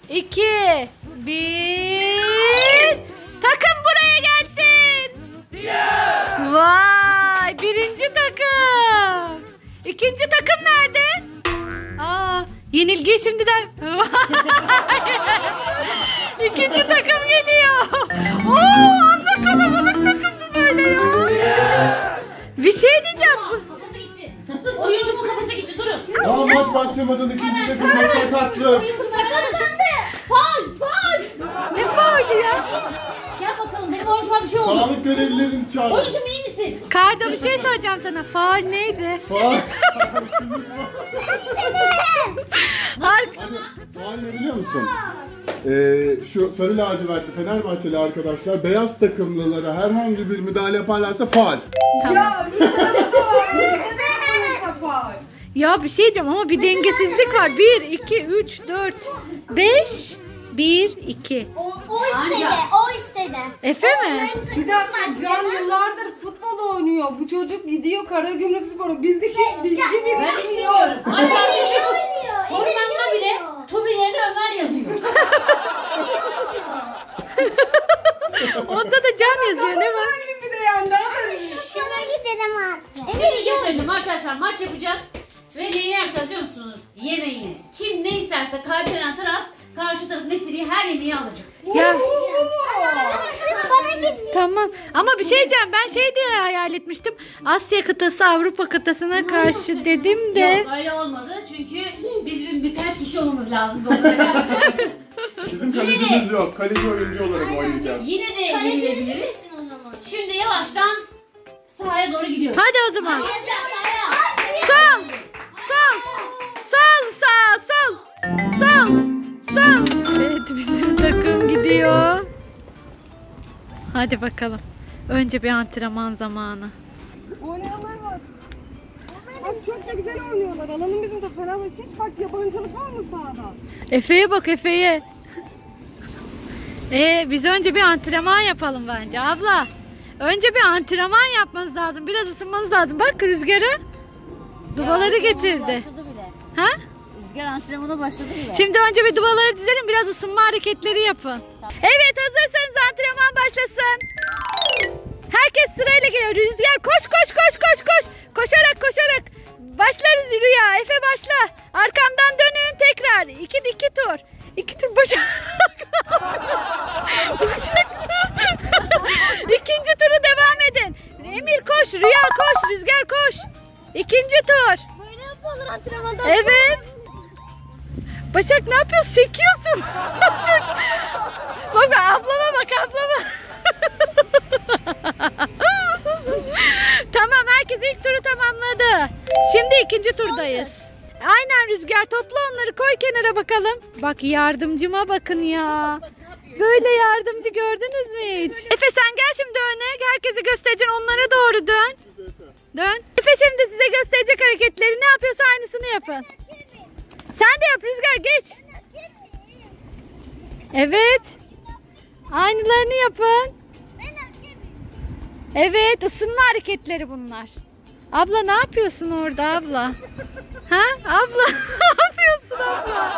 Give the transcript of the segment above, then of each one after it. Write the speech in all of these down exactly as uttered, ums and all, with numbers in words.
iki, bir. Takım buraya gelsin. Yeah. Vay, birinci takım. İkinci takım nerede? Aa, yenilgiyi şimdiden. İkinci takım geliyor. Oo, amma kalabalık takımdı böyle ya. Yeah. Bir şey diyeceğim. Kafası gitti. Oyuncu mu kafası gitti? Durun. Aa, maç başlamadan ikinci takımda sakatlı. Sakatlandı. Faul, faul. Ne faulü ya? Gel bakalım, benim oyuncuma bir şey oldu. Sağlık görevlilerini çağırın. Oyuncum iyi misin? Kardo, bir şey söyleyeceğim sana. Faul neydi? Faal. Ar Faal ne biliyor musun? Ee, şu sarı lacivertli Fenerbahçeli arkadaşlar beyaz takımlılara herhangi bir müdahale yaparlarsa faal. Tamam. Ya bir şey diyeceğim ama bir dengesizlik var. bir, iki, üç, dört, beş, bir, iki. O, o istedi, o istedi. Efe mi? Bir dakika, Can yıllardır futbol oynuyor. Bu çocuk gidiyor Karagümrük Sporu. Bizde hiç bilgi Ben bilmiyoruz. hiç bilmiyorum. Hatta düşün. oynuyor. Formanda bile Tobi yerine Ömer yazıyor. Onda da Can yazıyor değil mi? Bir de yani ne yapayım? Şuna gidelim artık. Şimdi bir şey söyleyeceğim arkadaşlar. Maç yapacağız. Ve neyi yapacağız biliyor musunuz? Yemeğini. Kim ne isterse kaybeden taraf karşı taraf ne istediği her yemeği alacak. Ya Bana gitsin. tamam. Ama bir şey diyeceğim. Ben şey diye hayal etmiştim. Asya kıtası Avrupa kıtasına karşı dedim de. Yok öyle olmadı. Çünkü bizim birkaç kişi olmamız lazım. Doğruya karşı. Bizim kalecimiz yok. Kaleci oyuncu olarak oynayacağız. Yine de yenilebiliriz. Şimdi yavaştan sahaya doğru gidiyoruz. Hadi o zaman. Sahaya. Sol. Sol. Sol. Sağ. Sol. Sol. Sol. Evet, bizim takım gidiyor. Hadi bakalım. Önce bir antrenman zamanı. Oynayanlar var. Bak çok da güzel oynuyorlar. Alalım bizim de Fenerbahçe. Hiç bak yabancılık var mı sahada? Efe'ye bak, Efe'ye. Ee, biz önce bir antrenman yapalım bence abla. Önce bir antrenman yapmanız lazım. Biraz ısınmanız lazım. Bak Rüzgar'ı. Dubaları getirdi. Başladı bile. Ha? Rüzgar antrenmana başladı bile. Şimdi önce bir dubaları dizelim. Biraz ısınma hareketleri yapın. Evet, hazırsanız antrenman başlasın. Herkes sırayla geliyor. Rüzgar koş koş koş koş koş. Koşarak koşarak. Başlarız Rüya. Efe başla. Arkamdan dönün tekrar. İki, iki tur. İki tur başa. İkinci turu devam edin. Emir koş, Rüya koş, Rüzgar koş. İkinci tur. Böyle yapıyorlar antrenmanda. Evet. Başak ne yapıyorsun? Sekiyorsun. Başak. Bak ablama bak ablama. Tamam, herkes ilk turu tamamladı. Şimdi ikinci turdayız. Aynen Rüzgar, topla onları, koy kenara bakalım. Bak yardımcıma bakın ya. Böyle yardımcı gördünüz mü hiç? Efe sen gel şimdi öne. Herkesi göstereceksin, onlara doğru dön. Dön. Efe şimdi size gösterecek hareketleri. Ne yapıyorsa aynısını yapın. Sen de yap Rüzgar, geç. Evet. Aynılarını yapın. Evet, ısınma hareketleri bunlar. Abla ne yapıyorsun orada abla? Ha? Abla ne yapıyorsun abla?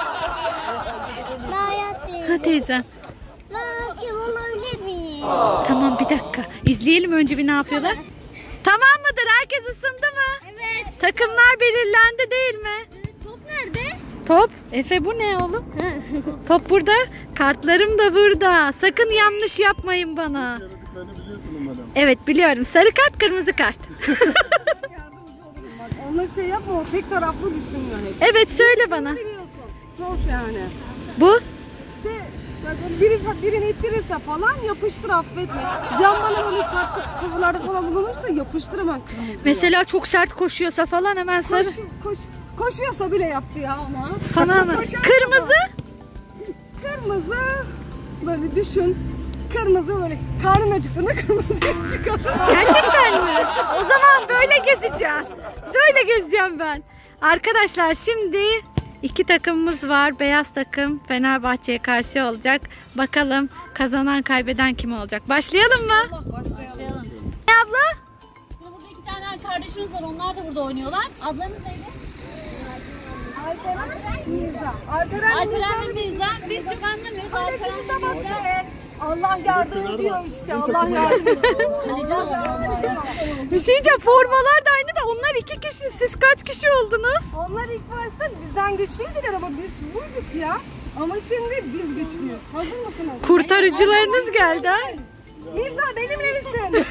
Daha teyze. Ha teyzem. Ben kim olabilir miyim? Tamam, bir dakika. İzleyelim önce bir ne yapıyorlar. Tamam mıdır? Herkes ısındı mı? Evet. Takımlar belirlendi değil mi? Top nerede? Top. Efe bu ne oğlum? Top burada. Kartlarım da burada. Sakın yanlış yapmayın bana. Yaradıklarını biliyorsun umarım. Evet biliyorum. Sarı kart, kırmızı kart. Yardımcı olurum bak. Onunla şey yapma, o tek taraflı düşünüyor hep. Evet, söyle bana. Biliyorsun. Zor yani. Bu? İşte bak, biri, birini ittirirse falan yapıştır, affetme. Can bana böyle sert tavırlarda falan bulunursa yapıştır hemen kırmızıya. Mesela çok sert koşuyorsa falan hemen sarı. Koş, koş, koşuyorsa bile yaptı ya ona. Sana mı? Koşarsa Kırmızı? da. Kırmızı böyle düşün. Kırmızı böyle karnın acıktığında kırmızıya çıkar. Gerçekten mi? O zaman böyle gezeceğim. Böyle gezeceğim ben. Arkadaşlar şimdi iki takımımız var. Beyaz takım Fenerbahçe'ye karşı olacak. Bakalım kazanan kaybeden kim olacak? Başlayalım mı? Başlayalım. Ne abla? Burada iki tane kardeşimiz var. Onlar da burada oynuyorlar. Ablamız neydi? Alperen Mirza. Alperen Alperen ve Mirza. biz çok anlamıyoruz. Kalecimize bak Alperen be. Allah yardım ediyor işte. Allah yardım ediyor. kaleci olur vallahi. Bir şey diyeceğim, formalar da aynı da onlar iki kişi. Siz kaç kişi oldunuz? Onlar ilk başta bizden güçlüydüler ama biz buyduk ya. Ama şimdi biz güçlüyüz. Hazır mısınız? Kurtarıcılarınız geldi ha? Mirza benimle misin?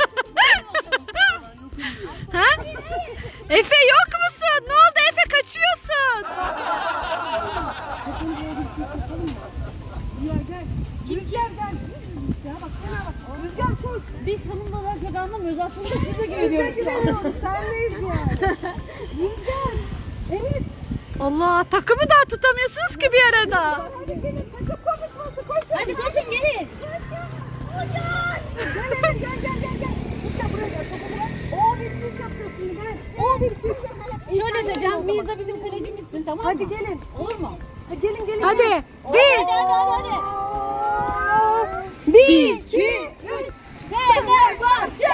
Ha? Efe yok musun? Ne oldu Efe, kaçıyorsun? Rüzgar gel. Rüzgar gel. Ya bak hemen bak. Rüzgar koş. Biz tanımda olarak çok anlamıyoruz. Aslında size Bize güveniyoruz. güveniyoruz. Senleyiz yani. Rüzgar. Evet. Allah, takımı daha tutamıyorsunuz ki bir arada. Hadi gelin takım konuşması koş. Hadi koşun gelin. Gel gel gel gel gel. Rüzgar buraya gel. Topu bırak. O bir kız yapacağız şimdi. Gel. O bir kız. Şöyle söyleyeceğim. Mirza bizim kalecimizsin, tamam mı? Hadi gelin. Olur mu? Hadi gelin gelin. Hadi. gelin. Bir. Hadi hadi hadi. hadi. Bir. iki, üç. Fenerbahçe.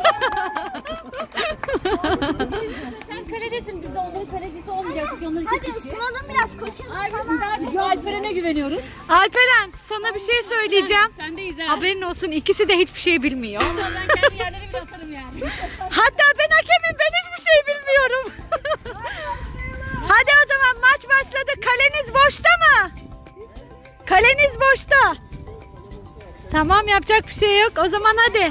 Sen kaledesin, biz de onların kalecisi olmayacağız çünkü onların iki Hadi kişi. ısınalım biraz koşalım. Ay biz daha çok Alperen'e güveniyoruz. Alperen, sana bir şey söyleyeceğim. Sen de izle. Haberin olsun, ikisi de hiçbir şey bilmiyor. Vallahi ben kendi yerlerine bile atarım yani. Hatta ben hakemim, ben hiçbir şey bilmiyorum. Hadi o zaman maç başladı. Kaleniz boşta mı? Kaleniz boşta. Tamam, yapacak bir şey yok. O zaman hadi.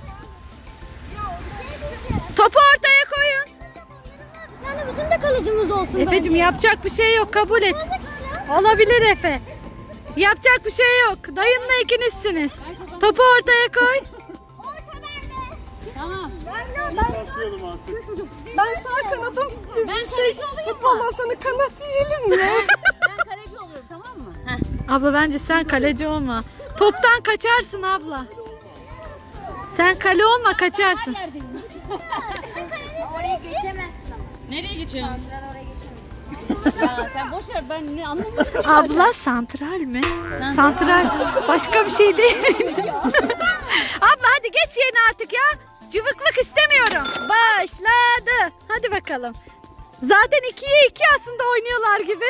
Topu ortaya koyun. Bir tane bizim de kalecimiz olsun Efe'cim, bence. yapacak bir şey yok, kabul et. Olabilir Efe. Yapacak bir şey yok. Dayınla ikinizsiniz. Topu ortaya koy. Orta bende. Tamam. Başlayalım artık. Ben sağ kanadım. Ben kaleci olayım mı? Futboldan sonra kanat yiyelim mi? Ben kaleci oluyorum, tamam mı? Heh. Abla bence sen kaleci olma. Toptan kaçarsın abla. Sen kale olma, kaçarsın. Yerdeyim. Oraya geçemezsin ama. Nereye geçiyorsun? Ben oraya geçemem. Ya sen boş ver, ben ne anlamadım. Abla santral mi? Santral başka bir şey değil. Abla hadi geç yerine artık ya. Cıvıklık istemiyorum. Başladı. Hadi bakalım. Zaten ikiye iki aslında oynuyorlar gibi.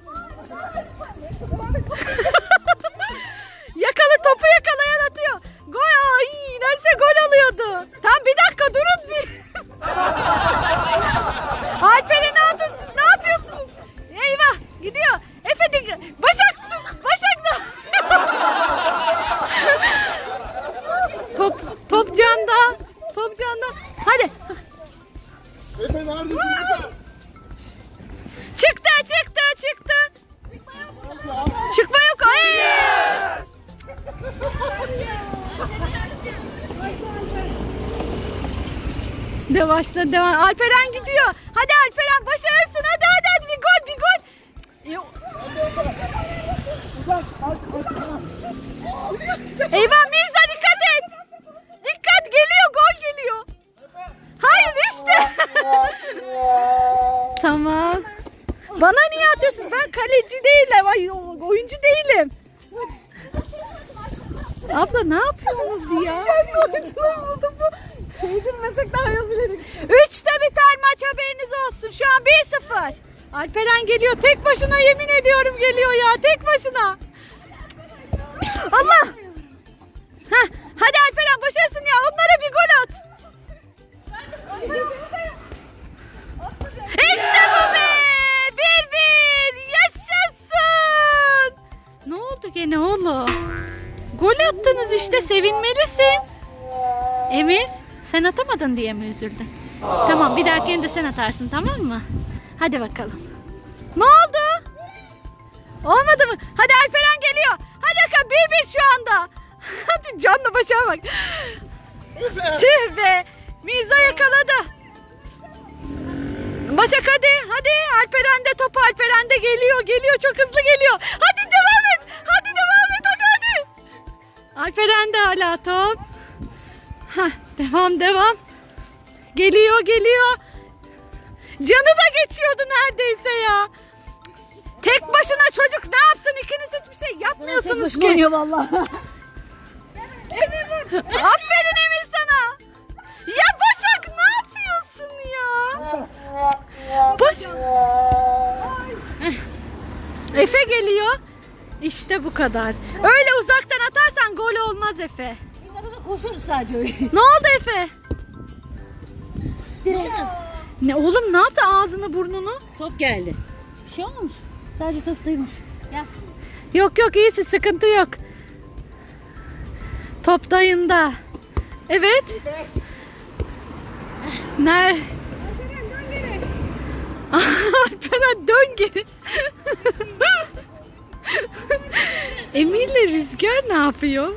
Yakalı, topu yakalayan atıyor. Gol, ay neredeyse gol alıyordu. Tam bir dakika durun bir. Alperen, ne yaptın siz? Ne yapıyorsunuz? Eyvah, gidiyor. Efe de Başak, Başak da. top top canda. Top canda. Hadi. Efe neredesin Efe? Çıktı, çıktı, çıktı. Çıkma yok. Ay! De başla, devam. Alperen gidiyor. Hadi Alperen, başarırsın. Hadi hadi hadi, bir gol, bir gol. Eyvah Mirza, dikkat et. Dikkat, geliyor, gol geliyor. Hayır işte. Tamam. Bana niye atıyorsun? Ben kaleci değilim. Ay, oyuncu değilim. Abla ne yapıyorsunuz ya? Sevdirmesek daha yazılırız. Üçte biter maç, haberiniz olsun. Şu an bir sıfır. Alperen geliyor. Tek başına, yemin ediyorum geliyor ya. Tek başına. Allah. Heh, hadi Alperen, başarsın ya. Onlara bir gol at. İşte bu be. Bir bir. Yaşasın. Ne oldu gene oğlum? Gol attınız işte, sevinmelisin. Emir, sen atamadın diye mi üzüldün? Tamam, bir dahakine de sen atarsın, tamam mı? Hadi bakalım. Ne oldu? Olmadı mı? Hadi Alperen geliyor. Hadi bakalım, bir bir şu anda. Hadi canla başa bak. Tüh be. Mirza yakaladı. Başak hadi. Hadi Alperen de, topu Alperen de geliyor. Geliyor, çok hızlı geliyor. Hadi devam et. Hadi devam et. Hadi hadi. Alperen de hala top. Hah, devam devam. Geliyor geliyor. Canı da geçiyordu neredeyse ya. Tek başına çocuk ne yapsın? İkiniz hiçbir şey yapmıyorsunuz ki. Oynuyor valla. Aferin Emir sana. Ya Başak, ne yapıyorsun ya? Baş... Efe geliyor. İşte bu kadar. Öyle uzaktan atarsan gol olmaz Efe. Biz arada koşuyoruz sadece öyle. Ne oldu Efe? Direkt. Ne oğlum, ne yaptı ağzını burnunu? Top geldi. Bir şey olmamış. Sadece top sayılmış. Gel. Yok yok, iyisin, sıkıntı yok. Top dayında. Evet. Ner? Alperen dön geri. Emir'le Rüzgar ne yapıyor?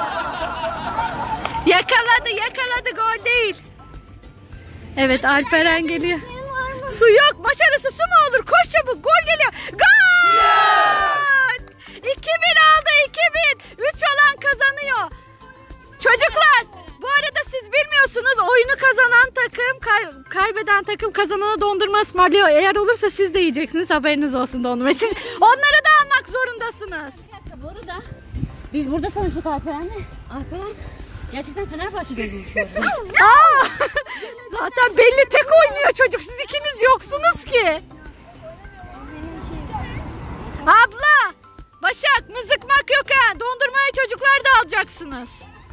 Yakaladı yakaladı, gol değil. Evet, Alperen geliyor. Su yok, maç arası su mu olur? Koş çabuk, gol geliyor. Gol! iki bir aldı, iki bir. üç olan kazanıyor. Çocuklar, bu arada siz bilmiyorsunuz, oyunu kazanan takım kay- kaybeden takım kazanana dondurma ısmarlıyor. Eğer olursa siz de yiyeceksiniz, haberiniz olsun dondurma. Siz onları da almak zorundasınız. Bu arada biz burada tanıştık Alperen'le. Alperen gerçekten Fenerbahçe'de olmuş bu arada. Aa! Zaten belli, tek oynuyor çocuk. Siz ikiniz yoksunuz ki. Abla, Başak, mızıkmak yok ha. Dondurmayı çocuklar da alacaksınız.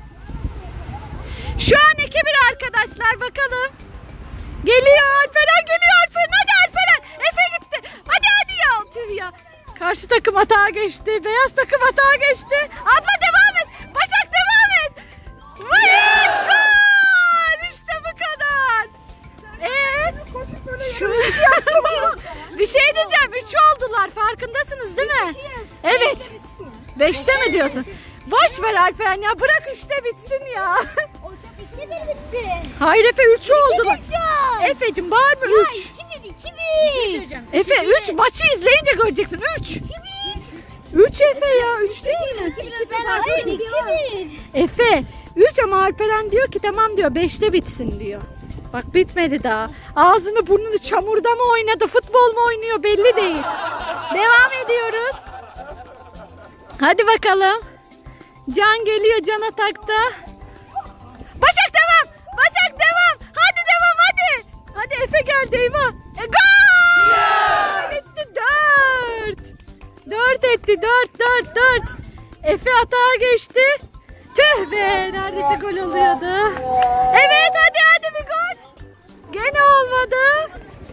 Şu an iki bir arkadaşlar, bakalım. Geliyor Alperen, geliyor Alperen. Hadi Alperen. Efe gitti. Hadi hadi ya. Tüh ya. Karşı takım atağa geçti. Beyaz takım atağa geçti. Abla devam et. Başak devam et. Evet, gol. İşte bu kadar. Eee? Şu bir şey diyeceğim. Üç oldular. Farkındasınız değil mi? Evet. Beşte mi diyorsun? Boş ver Alperen ya. Bırak üçte bitsin ya. iki bir bitti. Hayır Efe, üç oldular. Bitti. Efe'cim bağırma, üç. iki bir iki bir. Efe üç, maçı izleyince göreceksin. üç. üç Efe ya, üç değil mi? Hayır iki bir. Efe üç ama Alperen diyor ki tamam diyor, beşte bitsin diyor. Bak bitmedi daha. Ağzını burnunu çamurda mı oynadı, futbol mu oynuyor belli değil. Devam ediyoruz. Hadi bakalım. Can geliyor, Can atakta. Başak devam. Başak devam. Hadi devam hadi. Hadi Efe geldi, eyvah. E, gol! Etti dört. Dört etti, dört dört dört. Efe atağa geçti. Tüh be, neredeyse gol oluyordu. Evet hadi hadi bir gol. Gene olmadı.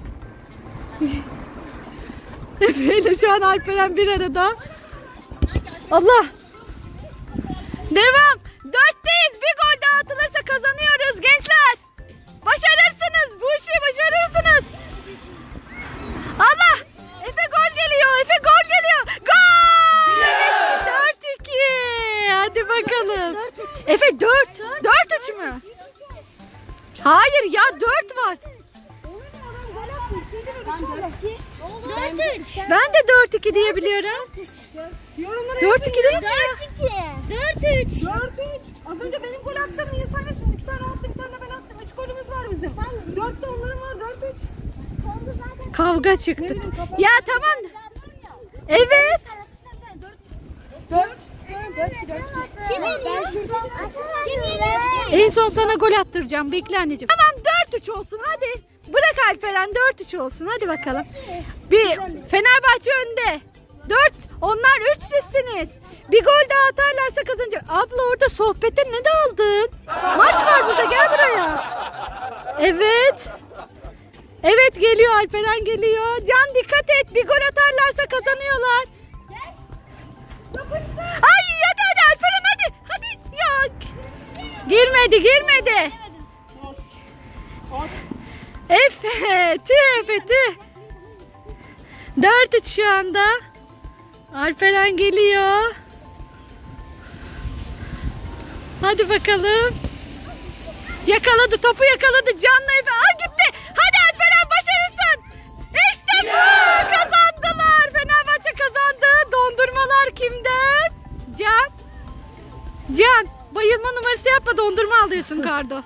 Efe ile şu an Alperen bir arada. Allah. Devam. Dörtteyiz. Bir gol daha atılırsa kazanıyoruz gençler. Başarırsınız. Bu işi başarırsınız. Allah. Efe gol geliyor. Efe gol geliyor. Gol. dört iki. Hadi bakalım. Efe dört. dört üç mü? Hayır ya, dört var. dört üç. Ben de dört iki diye biliyorum. dört iki değil mi? dört iki. dört üç. dört üç. Az önce benim gol attığım niye sanıyorsun? İki tane attı, bir tane de ben attım. Üç golümüz var bizim. Dört de onların var, dört üç. Kavga çıktı. Ya tamam. Evet. Dört. Kim yeniyor? Kim yeniyor? En son sana gol attıracağım. Bekle anneciğim. Tamam, dört üç olsun hadi. Bırak Alperen, dört üç olsun. Hadi bakalım. Bir Fenerbahçe önde. dört, onlar üç sizsiniz. Bir gol daha atarlarsa kazanacak. Abla orada sohbete ne daldın? Maç var burada, gel buraya. Evet. Evet geliyor, Alperen geliyor. Can dikkat et, bir gol atarlarsa kazanıyorlar. Ay hadi hadi Alperen hadi. Hadi ya. Girmedi girmedi. Efe tüh Efe tüh. dört üç şu anda. Alperen geliyor. Hadi bakalım. Yakaladı, topu yakaladı. Can'la Efe. Aa gitti. Hadi Alperen, başarırsın. İşte bu. Kazandılar. Fenerbahçe kazandı. Dondurmalar kimden? Can. Can. Bayılma numarası yapma, dondurma alıyorsun Kardo.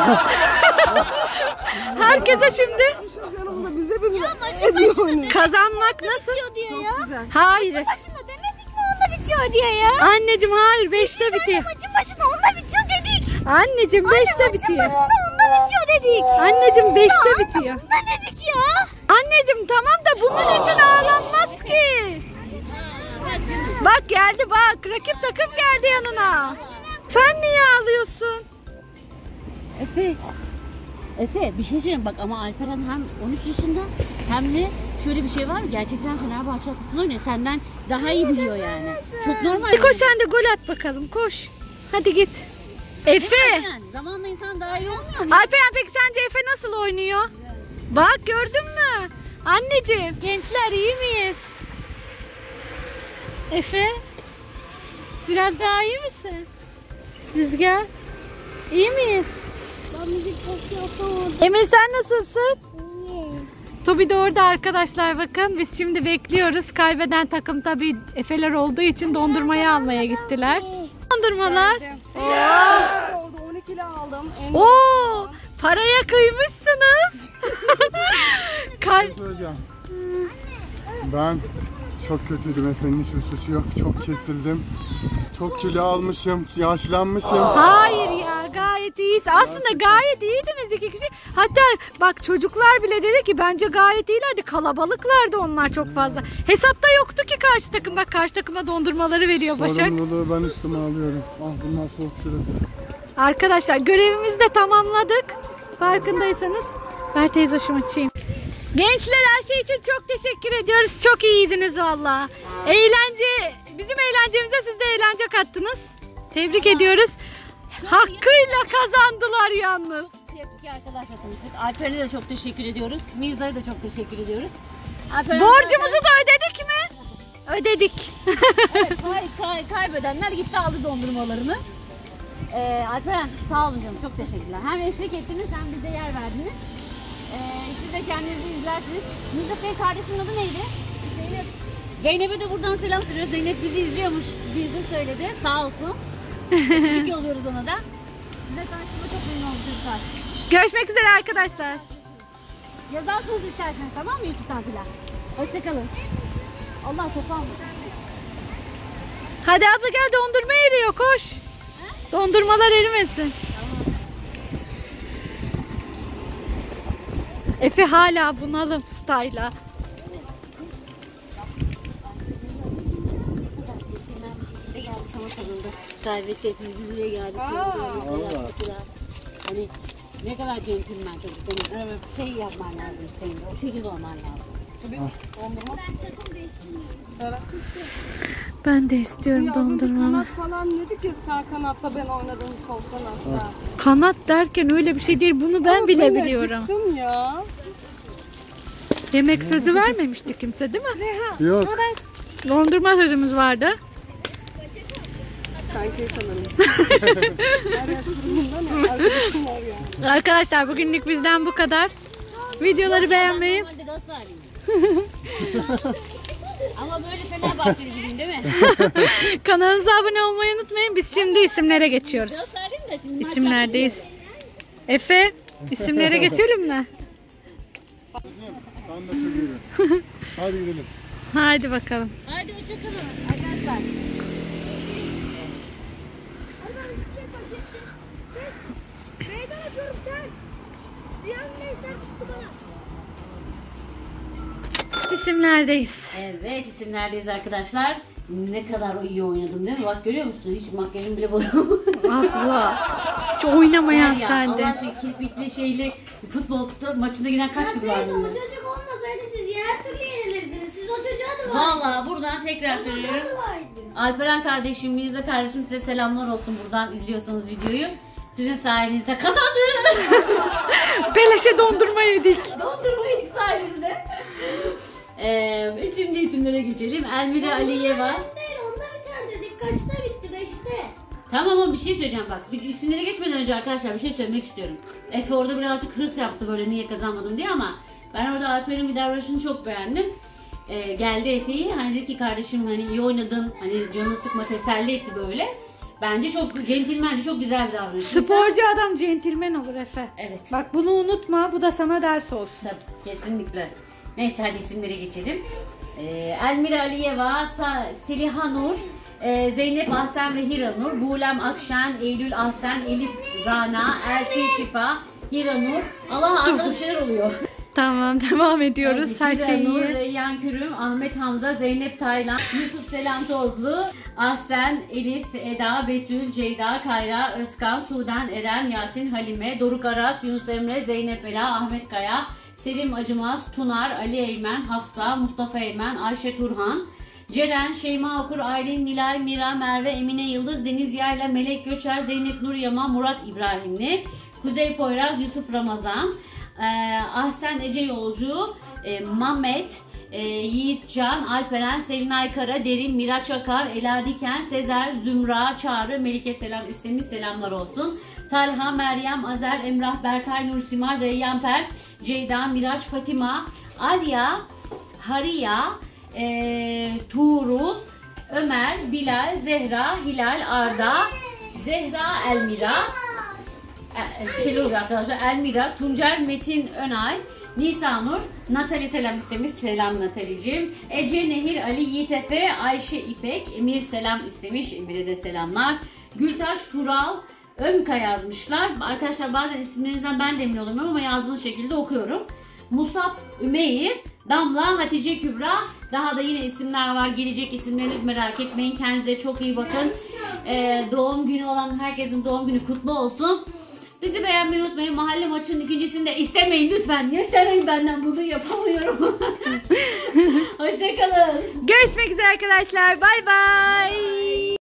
Herkese şimdi Yanımda bize bir Başında kazanmak nasıl? bitiyor diyor ya. Hayır. Başında demedik mi onda bitiyor diye ya. Anneciğim hayır, beşte bitiyor. Maçın başında onda bitiyor dedik. Anneciğim beşte bitiyor. Maçın başında onda bitiyor dedik. Anneciğim beşte bitiyor. Onda dedik ya. Anneciğim tamam da bunun için ağlanmaz ki. Bak geldi bak. Rakip takım geldi yanına. Sen niye ağlıyorsun? Efe. Efe bir şey söyleyeyim bak ama Alperen hem on üç yaşında hem de şöyle bir şey var. Gerçekten Fenerbahçe futbol oynuyor. Senden daha iyi biliyor yani. Çok normal. Hadi koş sen de gol at bakalım. Koş. Hadi git. Efe. Yani zamanla insan daha iyi olmuyor mu? Alperen peki sence Efe nasıl oynuyor? Bak gördün mü? Anneciğim gençler iyi miyiz? Efe. Biraz daha iyi misin? Rüzgar. İyi miyiz? Ben müzik çok yapamadım. Emir sen nasılsın? İyi. Tobi de orada arkadaşlar bakın. Biz şimdi bekliyoruz. Kaybeden takım tabii Efeler olduğu için dondurmayı almaya gittiler. Dondurmalar. Oldu on iki kilo aldım. En Oo, paraya kıymışsınız. Kal Söyleyeceğim. Ben çok kötüydüm. Efe'nin hiçbir suçu yok. Çok kesildim. Çok kilo almışım. Yaşlanmışım. Hayır ya gayet iyiyiz. Aslında gayet iyiydiniz iki kişi. Hatta bak çocuklar bile dedi ki bence gayet iyilerdi. Kalabalıklardı onlar çok fazla. Hesapta yoktu ki karşı takım. Bak karşı takıma dondurmaları veriyor Başak. Sorumluluğu ben üstüme alıyorum. Ah bundan soğuk şurası. Arkadaşlar görevimizi de tamamladık. Farkındaysanız ver teyze hoşuma açayım. Gençler her şey için çok teşekkür ediyoruz. Çok iyiydiniz valla. Eğlence, bizim eğlencemize siz de eğlence kattınız. Tebrik ediyoruz. Hakkıyla kazandılar yalnız. İki arkadaşla tanıştık. Alperen'e de çok teşekkür ediyoruz. Mirza'ya da çok teşekkür ediyoruz. Alperen Borcumuzu da ödedik mi? Ödedik. Evet, kay, kay, kaybedenler gitti aldı dondurmalarını. Ee, Alperen sağ olun canım, çok teşekkürler. Hem eşlik ettiniz hem bize yer verdiniz. Ee, siz de kendinizi izlersiniz. Mirza senin kardeşinin adı neydi? Zeynep. Zeynep'e de buradan selam söylüyoruz. Zeynep bizi izliyormuş, bizi söyledi. Sağ olsun. Teşekkür yolluyoruz ona da. Size tanıştığıma çok memnun oldum çocuklar. Görüşmek üzere arkadaşlar. Yazarsınız isterseniz, tamam mı YouTube'dan filan? Hoşçakalın. Allah toplam. Hadi abla gel dondurma eriyor koş. Dondurmalar erimesin. Efe hala bunalım style'a. Kaybetti hepimiz buraya geldik. Hani ne kadar centilmen çocuk. Hani şey yapman lazım senin. O şekilde olman lazım. Ben de istiyorum Ya az önce dondurma. kanat falan dedik ya, sağ kanatta ben oynadım, sol kanatta. Kanat derken öyle bir şey değil. Bunu ben Ama bile ben de biliyorum. acıktım ya. Yemek sözü vermemişti kimse değil mi? Yok. Dondurma sözümüz vardı. Sanki sanırım. Her yaş grubunda ne? Arkadaşım var ya. Arkadaşlar bugünlük bizden bu kadar. Videoları beğenmeyi, Normalde Galatasaraylıyım. Ama böyle Fenerbahçeli gibiyim değil mi? kanalımıza abone olmayı unutmayın. Biz şimdi isimlere geçiyoruz. Galatasaraylıyım da şimdi maç İsimlerdeyiz. Efe, isimlere geçelim mi? Ben de seviyorum. Hadi gidelim. Hadi bakalım. Hadi hoşçakalın arkadaşlar. Meydan atıyorum sen. Dünyanın neyse tuttu bana. İsimlerdeyiz. Evet isimlerdeyiz arkadaşlar. Ne kadar iyi oynadım değil mi? Bak görüyor musun? Hiç makyajım bile bozulmadı. Abla. Hiç oynamayan ya, sende. Allah aşkına kirpikli şeyli futbolda maçına giden kaç kız var Siz o bunun? çocuk olmasaydı siz her türlü yenilirdiniz. Siz o çocuğa da Valla buradan tekrar söylüyorum. Alperen kardeşim, Mirza kardeşim size selamlar olsun buradan izliyorsanız videoyu. Sizin sayenizde kazandık. Beleşe dondurma yedik. Dondurma yedik sayenizde. Ee, şimdi isimlere geçelim. Elmira Aliyeva. Değil onda bir tane dedik. Kaçta bitti? Beşte. Tamam ama bir şey söyleyeceğim bak. Bir isimlere geçmeden önce arkadaşlar bir şey söylemek istiyorum. Efe orada birazcık hırs yaptı böyle niye kazanmadım diye ama ben orada Alper'in bir davranışını çok beğendim. Ee, geldi Efe'yi hani dedi ki kardeşim hani iyi oynadın hani canını sıkma teselli etti böyle. Bence çok centilmence çok güzel bir davranış. Sporcu adam centilmen olur Efe. Evet. Bak bunu unutma. Bu da sana ders olsun. Tabii kesinlikle. Neyse hadi isimlere geçelim. Ee, Elmira Aliyeva, Sa- Seliha Nur, e, Zeynep Ahsen ve Hira Nur, Buğlem Akşen, Eylül Ahsen, Elif Rana, Elçin Şifa, Hira Nur. Allah arkada bir şeyler oluyor. Tamam, devam ediyoruz. Evet, Her Hira şey Nur, iyi. Reyyan Kürüm, Ahmet Hamza, Zeynep Taylan, Yusuf Selam Tozlu, Ahsen, Elif, Eda, Betül, Ceyda, Kayra, Özkan, Sudan, Eren, Yasin, Halime, Doruk Aras, Yunus Emre, Zeynep Ela, Ahmet Kaya, Selim Acımaz, Tunar, Ali Eymen, Hafsa, Mustafa Eymen, Ayşe Turhan, Ceren, Şeyma Okur, Aylin, Nilay, Mira, Merve, Emine Yıldız, Deniz Yayla, Melek Göçer, Zeynep Nur Yaman, Murat İbrahimli, Kuzey Poyraz, Yusuf Ramazan, Ee, Ahsen Ece Yolcu, e, Mehmet, e, Yiğitcan, Alperen, Selinay Kara, Derin, Miraç Akar, Ela Diken, Sezer, Zümra, Çağrı, Melike selam istemiş, selamlar olsun. Talha, Meryem, Azer, Emrah, Berkay, Nursimar, Reyyan Per, Ceyda, Miraç, Fatima, Alya, Hariya, e, Tuğrul, Ömer, Bilal, Zehra, Hilal, Arda, Zehra, Elmira, bir şeyler oluyor arkadaşlar. Elmira, Tuncel, Metin Önay, Nisanur, Natali selam istemiş. Selam Nataliciğim. Ece, Nehir, Ali, Yiğit Efe, Ayşe İpek, Emir selam istemiş. Emir'e de selamlar. Gültaş, Tural, Ömka yazmışlar. Arkadaşlar bazen isimlerinizden ben de emin olamıyorum ama yazdığınız şekilde okuyorum. Musab, Ümeyir, Damla, Hatice Kübra. Daha da yine isimler var. Gelecek isimleriniz, merak etmeyin. Kendinize çok iyi bakın. Ee, doğum günü olan herkesin doğum günü kutlu olsun. Bizi beğenmeyi unutmayın. Mahalle maçının ikincisini de istemeyin lütfen. İstemeyin benden, bunu yapamıyorum. Hoşçakalın. Görüşmek üzere arkadaşlar. Bay bay.